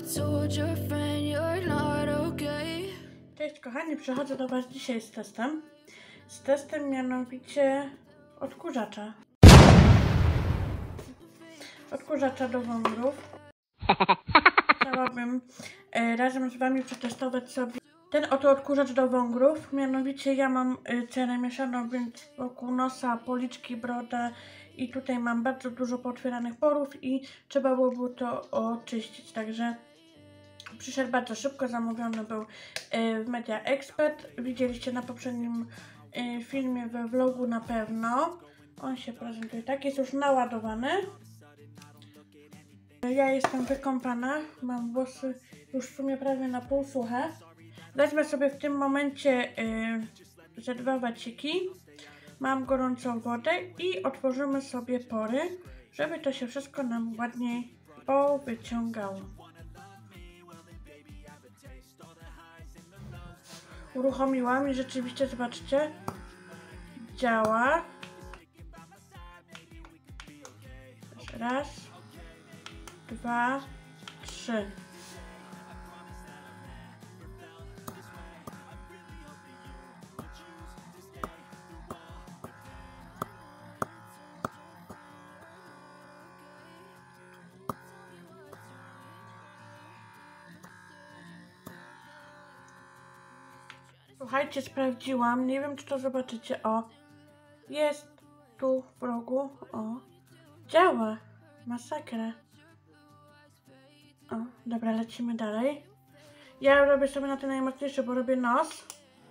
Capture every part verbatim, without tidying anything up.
Cześć kochani, przychodzę do Was dzisiaj z testem. Z testem mianowicie odkurzacza. Odkurzacza do wągrów. Chciałabym e, razem z Wami przetestować sobie ten oto odkurzacz do wągrów. Mianowicie ja mam e, cenę mieszaną, więc wokół nosa, policzki, broda i tutaj mam bardzo dużo pootwieranych porów i trzeba byłoby to oczyścić. Także przyszedł bardzo szybko, zamówiony był w Media Expert. Widzieliście na poprzednim filmie we vlogu na pewno. On się prezentuje tak, jest już naładowany. Ja jestem wykąpana, mam włosy już w sumie prawie na pół suche. Wezmę sobie w tym momencie yy, ze dwa waciki. Mam gorącą wodę i otworzymy sobie pory, żeby to się wszystko nam ładniej powyciągało. Uruchomiłam i rzeczywiście, zobaczcie, działa. Raz, dwa, trzy. Słuchajcie, sprawdziłam, nie wiem czy to zobaczycie, o, jest tu w rogu, o, działa, masakra. O, dobra, lecimy dalej. Ja robię sobie na ten najmocniejszy, bo robię nos.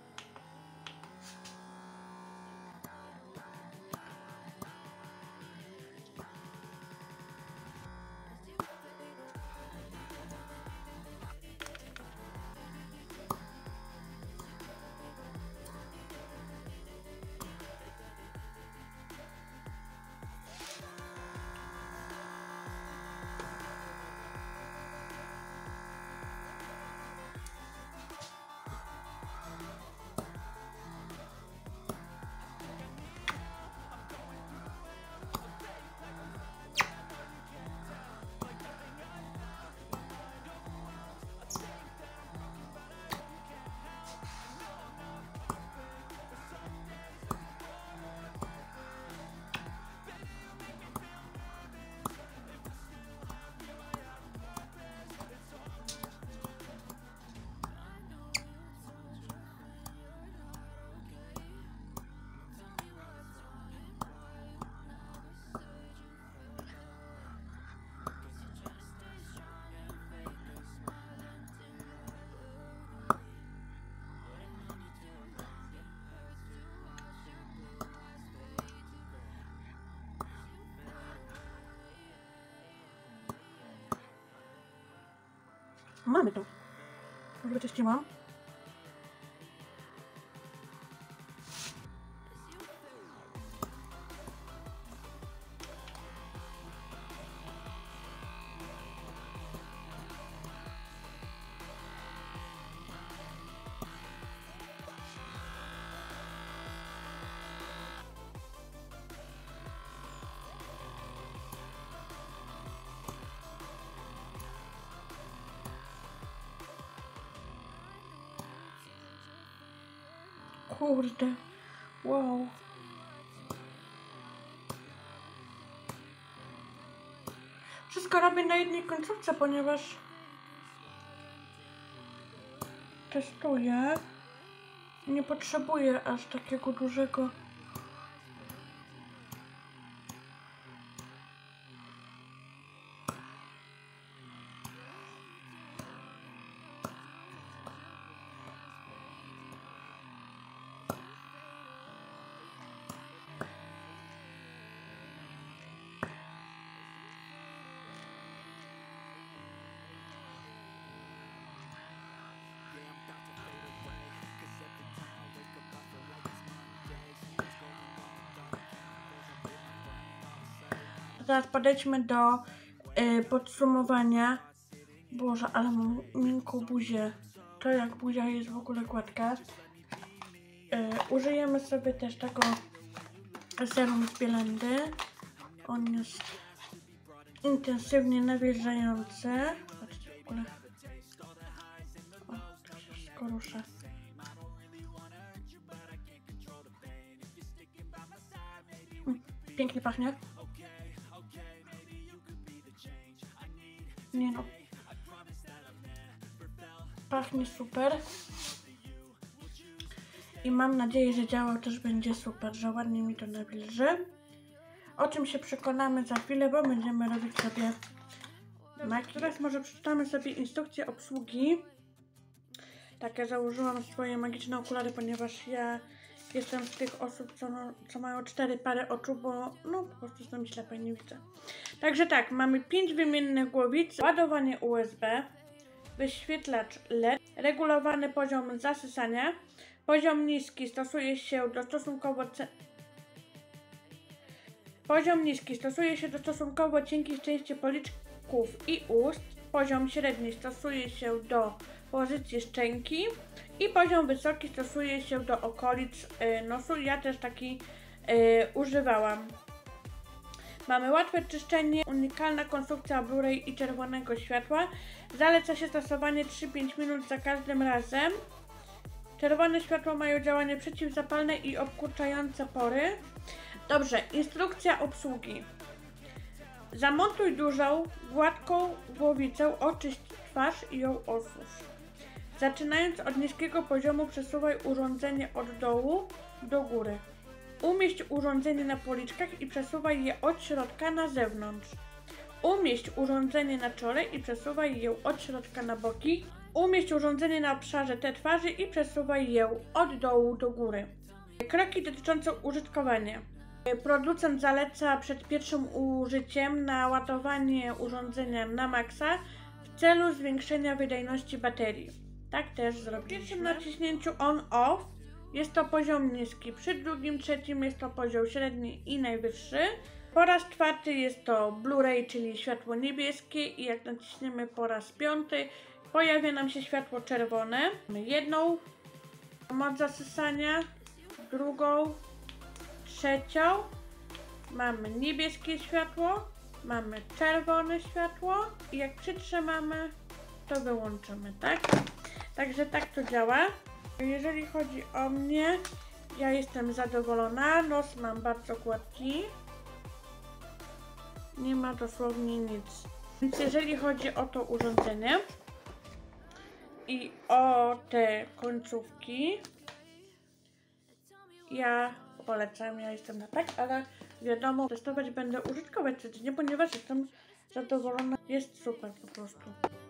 Mamy to. Już wyczyściłam. Kurde, wow. Wszystko robię na jednej końcówce, ponieważ testuję. Nie potrzebuję aż takiego dużego. Teraz podejdźmy do y, podsumowania. Boże, ale mam miękką buzię. To jak buzia jest w ogóle gładka. Y, użyjemy sobie też tego serum z Bielendy. On jest intensywnie nawilżający. Zobaczcie w ogóle. tylko ruszę. Mm, pięknie pachnie. Nie no. Pachnie super. I mam nadzieję, że działał też będzie super, że ładnie mi to nawilży. O czym się przekonamy za chwilę, bo będziemy robić sobie makijaż. Teraz może przeczytamy sobie instrukcję obsługi. Tak, ja założyłam swoje magiczne okulary, ponieważ ja jestem z tych osób, co, no, co mają cztery pary oczu, bo no po prostu jestem ślepa i nie widzę. Także tak, mamy pięć wymiennych głowic, ładowanie U S B, wyświetlacz L E D, regulowany poziom zasysania. Poziom niski stosuje się do stosunkowo Poziom niski stosuje się do stosunkowo cienkich części policzków i ust. Poziom średni stosuje się do pozycji szczęki i poziom wysoki stosuje się do okolic y, nosu. Ja też taki y, używałam. Mamy łatwe czyszczenie, unikalna konstrukcja Blu-ray i czerwonego światła. Zaleca się stosowanie trzy do pięciu minut za każdym razem. Czerwone światła mają działanie przeciwzapalne i obkurczające pory. Dobrze, instrukcja obsługi. Zamontuj dużą, gładką głowicę, oczyść twarz i ją osusz. Zaczynając od niskiego poziomu, przesuwaj urządzenie od dołu do góry. Umieść urządzenie na policzkach i przesuwaj je od środka na zewnątrz. Umieść urządzenie na czole i przesuwaj je od środka na boki. Umieść urządzenie na obszarze T twarzy i przesuwaj je od dołu do góry. Kroki dotyczące użytkowania. Producent zaleca przed pierwszym użyciem naładowanie urządzenia na maksa w celu zwiększenia wydajności baterii. Tak też zrobiliśmy. Przy pierwszym naciśnięciu on-off jest to poziom niski, przy drugim, trzecim jest to poziom średni i najwyższy. Po raz czwarty jest to Blu-ray, czyli światło niebieskie i jak naciśniemy po raz piąty, pojawia nam się światło czerwone. Mamy jedną moc zasysania, drugą, trzecią. Mamy niebieskie światło, mamy czerwone światło i jak przytrzymamy, to wyłączymy, tak? Także tak to działa. Jeżeli chodzi o mnie, ja jestem zadowolona. Nos mam bardzo gładki. Nie ma dosłownie nic. Więc jeżeli chodzi o to urządzenie i o te końcówki, ja polecam, ja jestem na tak, ale wiadomo, testować będę, użytkować codziennie, ponieważ jestem zadowolona. Jest super po prostu.